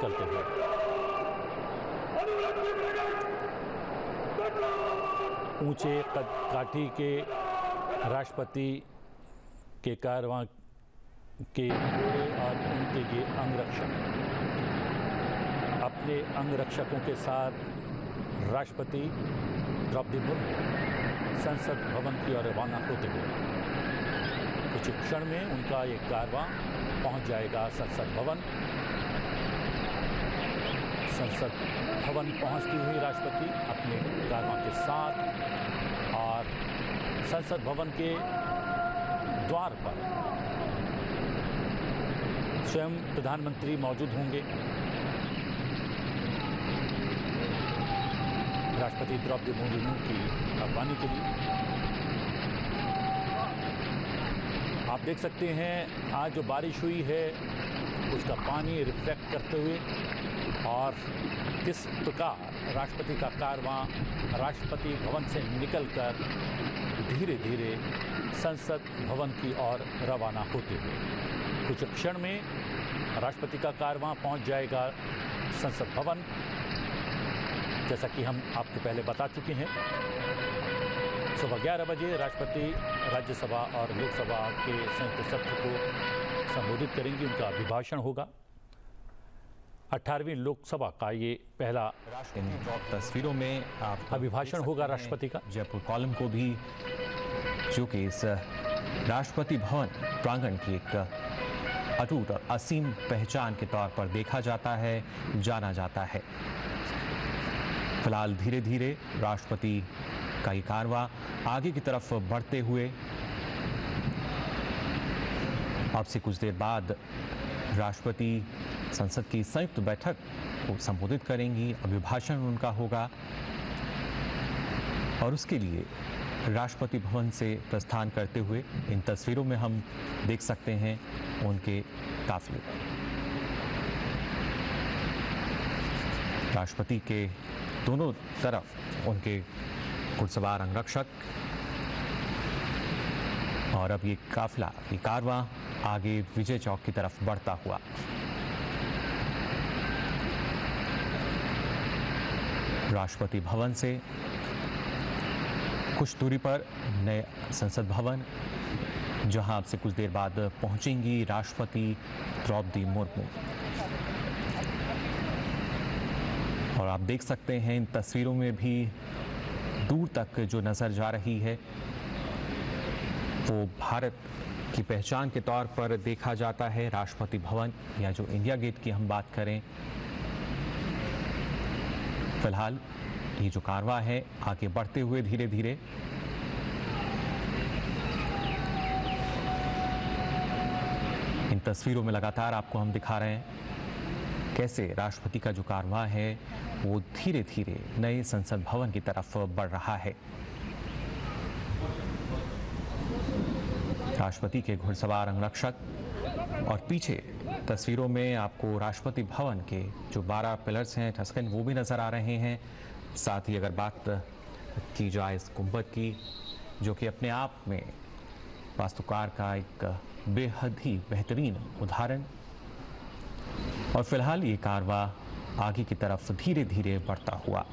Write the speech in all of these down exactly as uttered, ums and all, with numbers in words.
निकलते हुए। ऊंचे कद काठी के राष्ट्रपति के कारवां के घोड़े और उनके ये अंगरक्षक अपने अंगरक्षकों के साथ राष्ट्रपति द्रौपदी मुर्मू संसद भवन की ओर रवाना होते हुए कुछ क्षण में उनका ये कारवां पहुंच जाएगा संसद भवन। संसद भवन पहुंचती हुई राष्ट्रपति अपने कारवां के साथ और संसद भवन के द्वार पर स्वयं प्रधानमंत्री मौजूद होंगे। राष्ट्रपति द्रौपदी मुर्मू की अगवानी के लिए आप देख सकते हैं आज जो बारिश हुई है उसका पानी रिफ्लेक्ट करते हुए और किस प्रकार राष्ट्रपति का कारवां राष्ट्रपति भवन से निकलकर धीरे धीरे संसद भवन की ओर रवाना होते हुए कुछ क्षण में राष्ट्रपति का कारवां पहुंच जाएगा संसद भवन। जैसा कि हम आपको पहले बता चुके हैं, सुबह ग्यारह बजे राष्ट्रपति राज्यसभा और लोकसभा के संयुक्त सत्र को संबोधित करेंगे। उनका अभिभाषण होगा। अठारहवीं लोकसभा का ये पहला तस्वीरों में आप अभिभाषण होगा राष्ट्रपति का। जयपुर कॉलम को भी जो कि इस राष्ट्रपति भवन प्रांगण की एक अटूट और असीम पहचान के तौर पर देखा जाता है, जाना जाता है। फिलहाल धीरे धीरे राष्ट्रपति का ये कारवां आगे की तरफ बढ़ते हुए अब से कुछ देर बाद राष्ट्रपति संसद की संयुक्त बैठक को संबोधित करेंगी। अभिभाषण उनका होगा और उसके लिए राष्ट्रपति भवन से प्रस्थान करते हुए इन तस्वीरों में हम देख सकते हैं उनके काफिले। राष्ट्रपति के दोनों तरफ उनके घुड़सवार अंगरक्षक और अब ये काफिला, ये कारवां आगे विजय चौक की तरफ बढ़ता हुआ राष्ट्रपति भवन से कुछ दूरी पर नए संसद भवन, जहां अब से कुछ देर बाद पहुंचेंगी राष्ट्रपति द्रौपदी मुर्मू। और आप देख सकते हैं इन तस्वीरों में भी दूर तक जो नजर जा रही है वो भारत की पहचान के तौर पर देखा जाता है। राष्ट्रपति भवन या जो इंडिया गेट की हम बात करें, फिलहाल ये जो कारवां है आगे बढ़ते हुए धीरे धीरे इन तस्वीरों में लगातार आपको हम दिखा रहे हैं कैसे राष्ट्रपति का जो कारवां है वो धीरे धीरे नए संसद भवन की तरफ बढ़ रहा है। राष्ट्रपति के घुड़सवार अंगरक्षक और पीछे तस्वीरों में आपको राष्ट्रपति भवन के जो बारह पिलर्स हैं ठसकन वो भी नजर आ रहे हैं। साथ ही अगर बात की जाए इस गुंबद की, जो कि अपने आप में वास्तुकार का एक बेहद ही बेहतरीन उदाहरण, और फिलहाल ये कारवां आगे की तरफ धीरे धीरे बढ़ता हुआ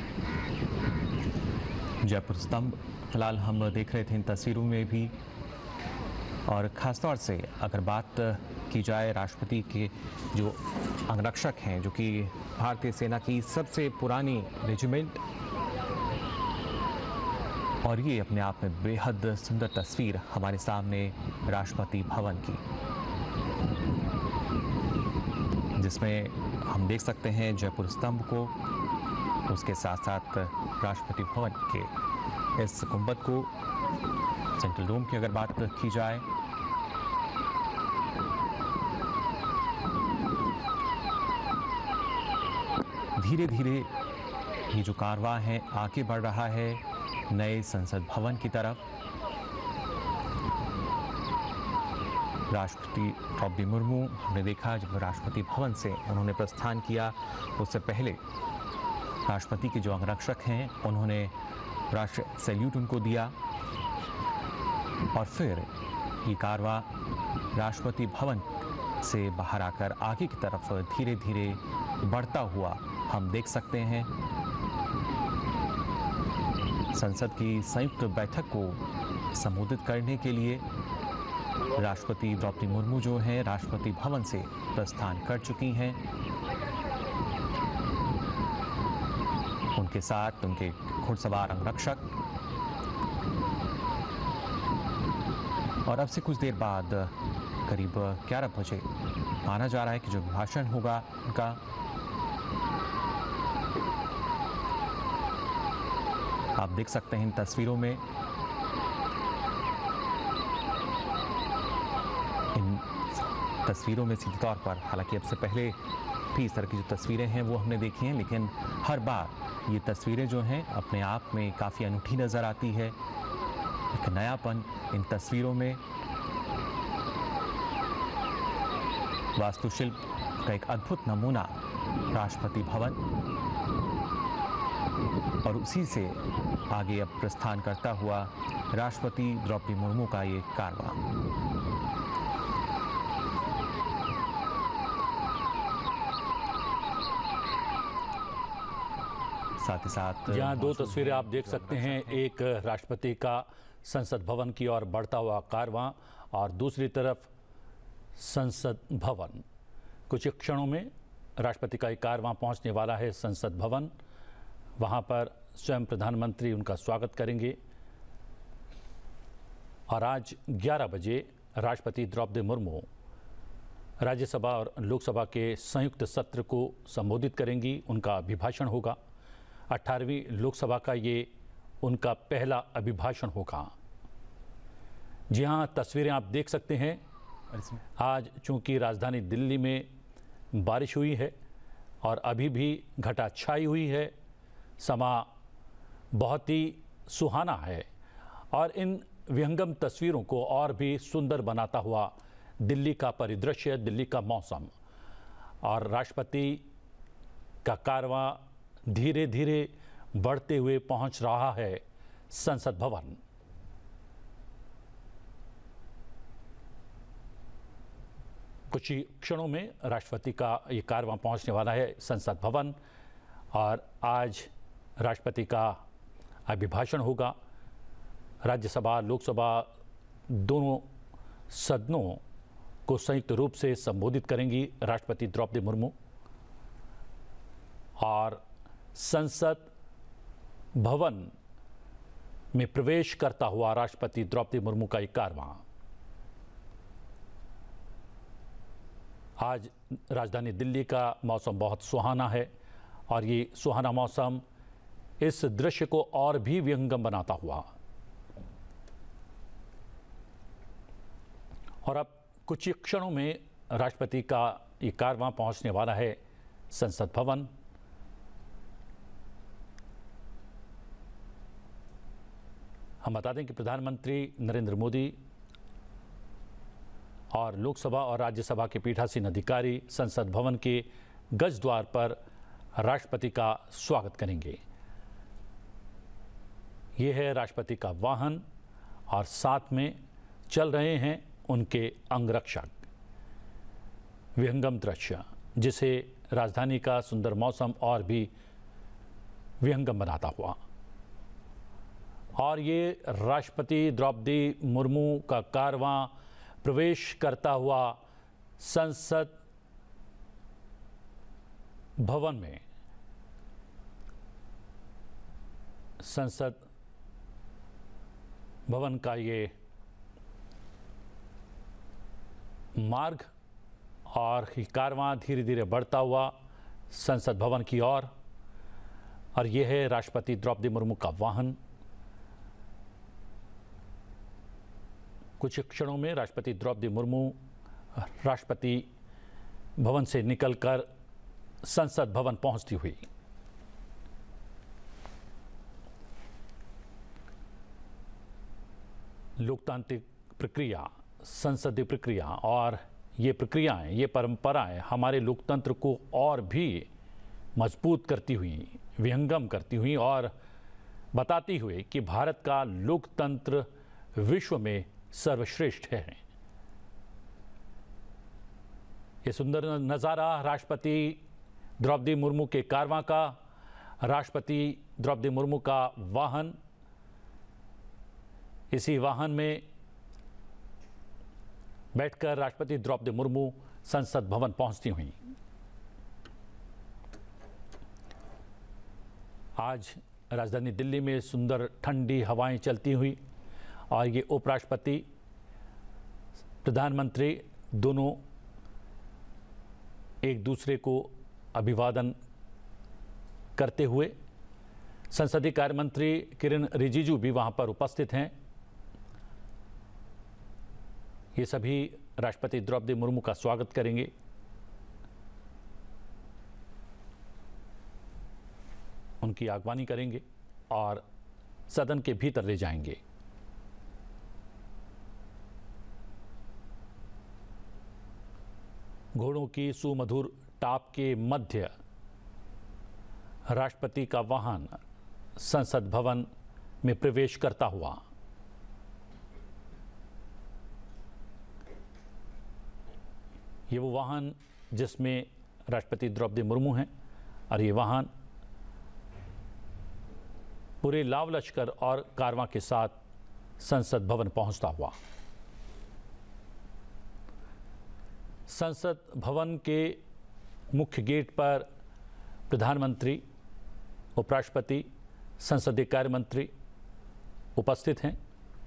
जयपुर स्तंभ फिलहाल हम देख रहे थे इन तस्वीरों में भी। और ख़ासतौर से अगर बात की जाए राष्ट्रपति के जो अंगरक्षक हैं, जो कि भारतीय सेना की सबसे पुरानी रेजिमेंट, और ये अपने आप में बेहद सुंदर तस्वीर हमारे सामने राष्ट्रपति भवन की, जिसमें हम देख सकते हैं जयपुर स्तंभ को, उसके साथ साथ राष्ट्रपति भवन के इस गुंबद को, सेंट्रल डोम की अगर बात की जाए, धीरे धीरे ये जो कारवां है आगे बढ़ रहा है नए संसद भवन की तरफ। राष्ट्रपति द्रौपदी मुर्मू, हमने देखा जब राष्ट्रपति भवन से उन्होंने प्रस्थान किया, उससे पहले राष्ट्रपति के जो अंगरक्षक हैं उन्होंने राष्ट्र सैल्यूट उनको दिया और फिर ये कारवां राष्ट्रपति भवन से बाहर आकर आगे की तरफ धीरे धीरे बढ़ता हुआ हम देख सकते हैं। संसद की संयुक्त बैठक को संबोधित करने के लिए राष्ट्रपति द्रौपदी मुर्मू जो हैं राष्ट्रपति भवन से प्रस्थान कर चुकी हैं। उनके साथ उनके घुड़सवार अंगरक्षक और अब से कुछ देर बाद करीब ग्यारह बजे माना जा रहा है कि जो भाषण होगा उनका आप देख सकते हैं इन तस्वीरों में। इन तस्वीरों में सीधे तौर पर, हालांकि अब से पहले भी इस तरह की जो तस्वीरें हैं वो हमने देखी हैं, लेकिन हर बार ये तस्वीरें जो हैं अपने आप में काफ़ी अनूठी नज़र आती है। एक नयापन इन तस्वीरों में, वास्तुशिल्प का एक अद्भुत नमूना राष्ट्रपति भवन और उसी से आगे अब प्रस्थान करता हुआ राष्ट्रपति द्रौपदी मुर्मू का ये कारवां। साथ ही साथ यहाँ दो तस्वीरें आप देख सकते हैं, एक राष्ट्रपति का संसद भवन की ओर बढ़ता हुआ कारवां और दूसरी तरफ संसद भवन। कुछ क्षणों में राष्ट्रपति का एक कारवां पहुंचने वाला है संसद भवन। वहां पर स्वयं प्रधानमंत्री उनका स्वागत करेंगे और आज ग्यारह बजे राष्ट्रपति द्रौपदी मुर्मू राज्यसभा और लोकसभा के संयुक्त सत्र को संबोधित करेंगी। उनका अभिभाषण होगा। अठारहवीं लोकसभा का ये उनका पहला अभिभाषण होगा। जी हाँ, तस्वीरें आप देख सकते हैं। आज चूंकि राजधानी दिल्ली में बारिश हुई है और अभी भी घटा छाई हुई है, समा बहुत ही सुहाना है और इन विहंगम तस्वीरों को और भी सुंदर बनाता हुआ दिल्ली का परिदृश्य, दिल्ली का मौसम और राष्ट्रपति का कारवां धीरे धीरे बढ़ते हुए पहुंच रहा है संसद भवन। कुछ ही क्षणों में राष्ट्रपति का ये कारवां पहुंचने वाला है संसद भवन और आज राष्ट्रपति का अभिभाषण होगा। राज्यसभा लोकसभा दोनों सदनों को संयुक्त रूप से संबोधित करेंगी राष्ट्रपति द्रौपदी मुर्मू और संसद भवन में प्रवेश करता हुआ राष्ट्रपति द्रौपदी मुर्मू का एक कारवां। आज राजधानी दिल्ली का मौसम बहुत सुहाना है और ये सुहाना मौसम इस दृश्य को और भी विहंगम बनाता हुआ। और अब कुछ ही क्षणों में राष्ट्रपति का ये कारवां पहुंचने वाला है संसद भवन। हम बता दें कि प्रधानमंत्री नरेंद्र मोदी और लोकसभा और राज्यसभा के पीठासीन अधिकारी संसद भवन के गज द्वार पर राष्ट्रपति का स्वागत करेंगे। ये है राष्ट्रपति का वाहन और साथ में चल रहे हैं उनके अंगरक्षक। विहंगम दृश्य जिसे राजधानी का सुंदर मौसम और भी विहंगम बनाता हुआ। और ये राष्ट्रपति द्रौपदी मुर्मू का कारवां प्रवेश करता हुआ संसद भवन में। संसद भवन का ये मार्ग और कारवां धीरे धीरे बढ़ता हुआ संसद भवन की ओर। और, और यह है राष्ट्रपति द्रौपदी मुर्मू का वाहन। कुछ क्षणों में राष्ट्रपति द्रौपदी मुर्मू राष्ट्रपति भवन से निकलकर संसद भवन पहुंचती हुई। लोकतांत्रिक प्रक्रिया, संसदीय प्रक्रिया और ये प्रक्रियाएं, ये परंपराएं हमारे लोकतंत्र को और भी मजबूत करती हुई, विहंगम करती हुई और बताती हुई कि भारत का लोकतंत्र विश्व में सर्वश्रेष्ठ है। ये सुंदर नज़ारा राष्ट्रपति द्रौपदी मुर्मू के कारवां का, राष्ट्रपति द्रौपदी मुर्मू का वाहन, इसी वाहन में बैठकर राष्ट्रपति द्रौपदी मुर्मू संसद भवन पहुंचती हुई। आज राजधानी दिल्ली में सुंदर ठंडी हवाएं चलती हुई और ये उपराष्ट्रपति, प्रधानमंत्री दोनों एक दूसरे को अभिवादन करते हुए, संसदीय कार्य मंत्री किरेन रिजिजू भी वहां पर उपस्थित हैं। ये सभी राष्ट्रपति द्रौपदी मुर्मू का स्वागत करेंगे। उनकी आगवानी करेंगे और सदन के भीतर ले जाएंगे। घोड़ों की सुमधुर टाप के मध्य राष्ट्रपति का वाहन संसद भवन में प्रवेश करता हुआ ये वो वाहन जिसमें राष्ट्रपति द्रौपदी मुर्मू हैं और ये वाहन पूरे लाव लश्कर और कारवां के साथ संसद भवन पहुंचता हुआ। संसद भवन के मुख्य गेट पर प्रधानमंत्री, उपराष्ट्रपति, संसदीय कार्य मंत्री उपस्थित हैं।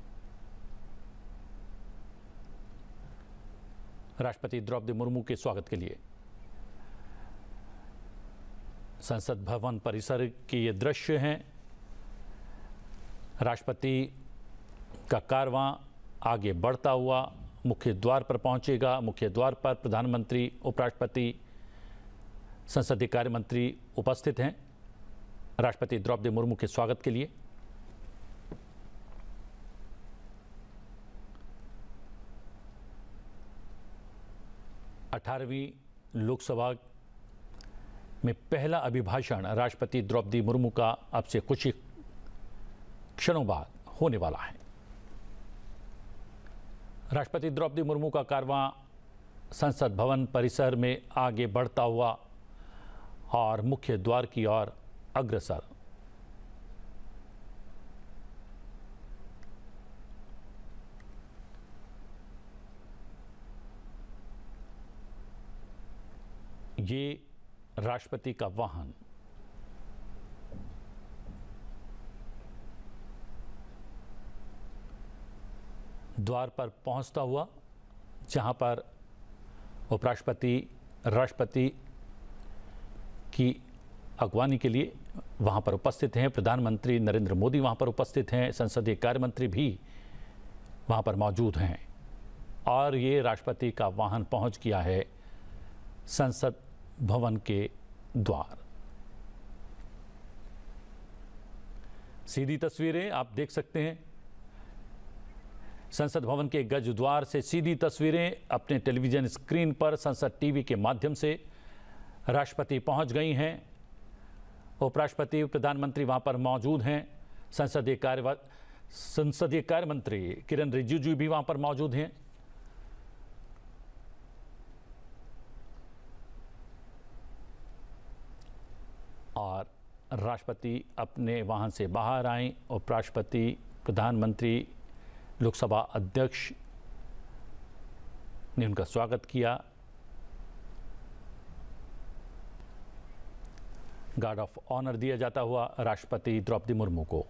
राष्ट्रपति द्रौपदी मुर्मू के स्वागत के लिए संसद भवन परिसर के ये दृश्य हैं। राष्ट्रपति का कारवां आगे बढ़ता हुआ मुख्य द्वार पर पहुंचेगा। मुख्य द्वार पर प्रधानमंत्री, उपराष्ट्रपति, संसदीय कार्य मंत्री उपस्थित हैं राष्ट्रपति द्रौपदी मुर्मू के स्वागत के लिए। अठारहवीं लोकसभा में पहला अभिभाषण राष्ट्रपति द्रौपदी मुर्मू का अब से कुछ ही क्षणों बाद होने वाला है। राष्ट्रपति द्रौपदी मुर्मू का कारवां संसद भवन परिसर में आगे बढ़ता हुआ और मुख्य द्वार की ओर अग्रसर। ये राष्ट्रपति का वाहन द्वार पर पहुंचता हुआ, जहां पर उपराष्ट्रपति, राष्ट्रपति की अगवानी के लिए वहां पर उपस्थित हैं। प्रधानमंत्री नरेंद्र मोदी वहां पर उपस्थित हैं। संसदीय कार्य मंत्री भी वहां पर मौजूद हैं और ये राष्ट्रपति का वाहन पहुंच गया है संसद भवन के द्वार। सीधी तस्वीरें आप देख सकते हैं। संसद भवन के गज द्वार से सीधी तस्वीरें अपने टेलीविजन स्क्रीन पर संसद टीवी के माध्यम से राष्ट्रपति पहुंच गई हैं। उपराष्ट्रपति, प्रधानमंत्री वहां पर मौजूद हैं। संसदीय कार्य संसदीय कार्य मंत्री किरेन रिजिजू भी वहां पर मौजूद हैं। और राष्ट्रपति अपने वाहन से बाहर आए। उपराष्ट्रपति, प्रधानमंत्री, लोकसभा अध्यक्ष ने उनका स्वागत किया। गार्ड ऑफ ऑनर दिया जाता हुआ राष्ट्रपति द्रौपदी मुर्मू को।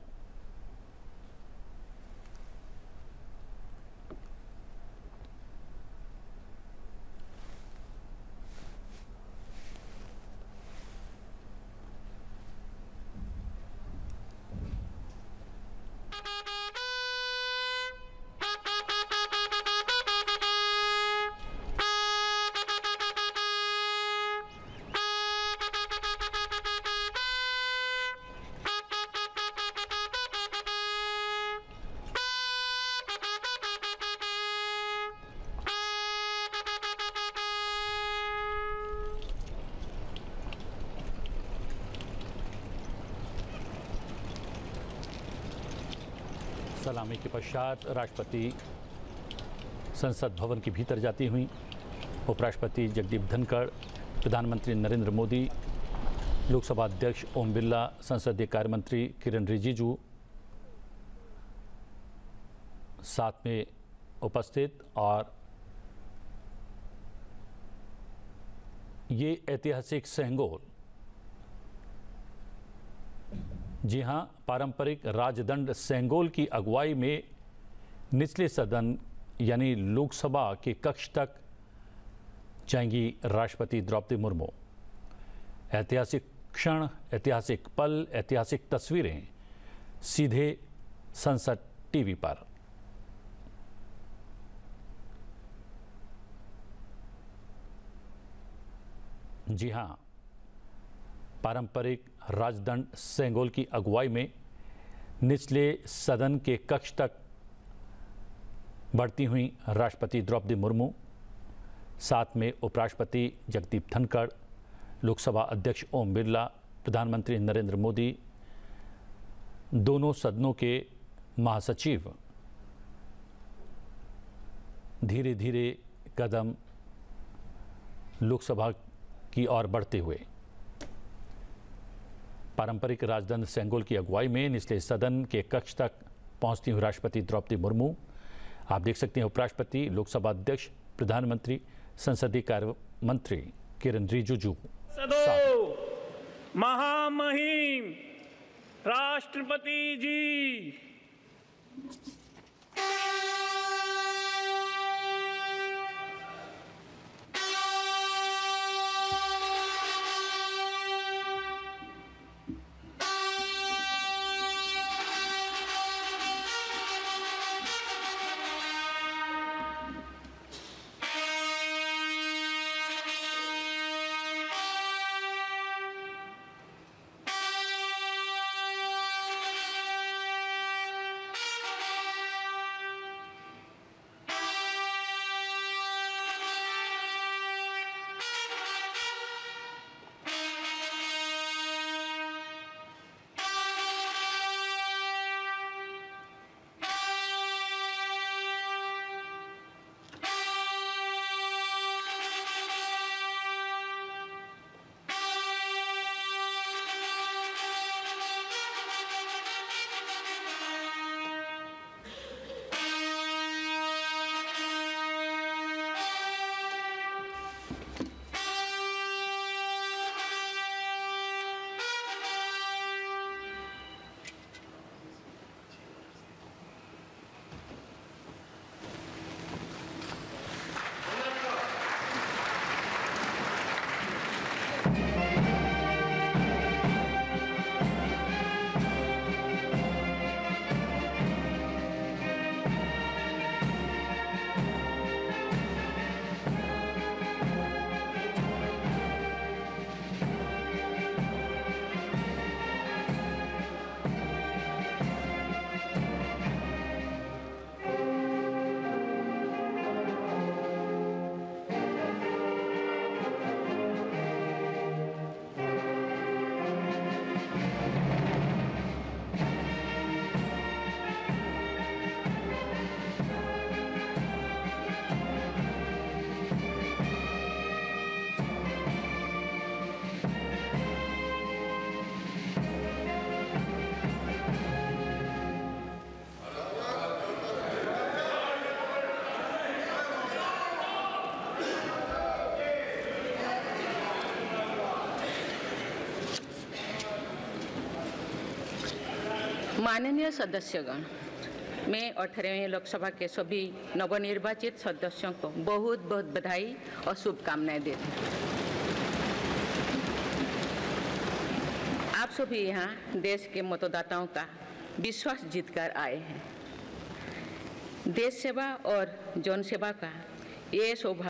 सलामी के पश्चात राष्ट्रपति संसद भवन के भीतर जाती हुई उपराष्ट्रपति जगदीप धनखड़, प्रधानमंत्री नरेंद्र मोदी, लोकसभा अध्यक्ष ओम बिरला, संसदीय कार्य मंत्री किरेन रिजिजू साथ में उपस्थित। और ये ऐतिहासिक सेंगोल, जी हां, पारंपरिक राजदंड सेंगोल की अगुवाई में निचले सदन यानी लोकसभा के कक्ष तक जाएंगी राष्ट्रपति द्रौपदी मुर्मू। ऐतिहासिक क्षण, ऐतिहासिक पल, ऐतिहासिक तस्वीरें सीधे संसद टीवी पर। जी हां, पारंपरिक राजदंड सेंगोल की अगुवाई में निचले सदन के कक्ष तक बढ़ती हुई राष्ट्रपति द्रौपदी मुर्मू, साथ में उपराष्ट्रपति जगदीप धनखड़, लोकसभा अध्यक्ष ओम बिरला, प्रधानमंत्री नरेंद्र मोदी, दोनों सदनों के महासचिव धीरे धीरे कदम लोकसभा की ओर बढ़ते हुए। पारंपरिक राजदंड सेंगोल की अगुवाई में निचले सदन के कक्ष तक पहुंचती हुई राष्ट्रपति द्रौपदी मुर्मू, आप देख सकते हैं उपराष्ट्रपति, लोकसभा अध्यक्ष, प्रधानमंत्री, संसदीय कार्य मंत्री किरेन रिजिजू। महामहिम राष्ट्रपति जी, माननीय सदस्यगण, मैं अठारहवीं लोकसभा के सभी नवनिर्वाचित सदस्यों को बहुत बहुत बधाई और शुभकामनाएं देती हूँ। आप सभी यहाँ देश के मतदाताओं का विश्वास जीतकर आए हैं। देश सेवा और जन सेवा का ये सौभाग्य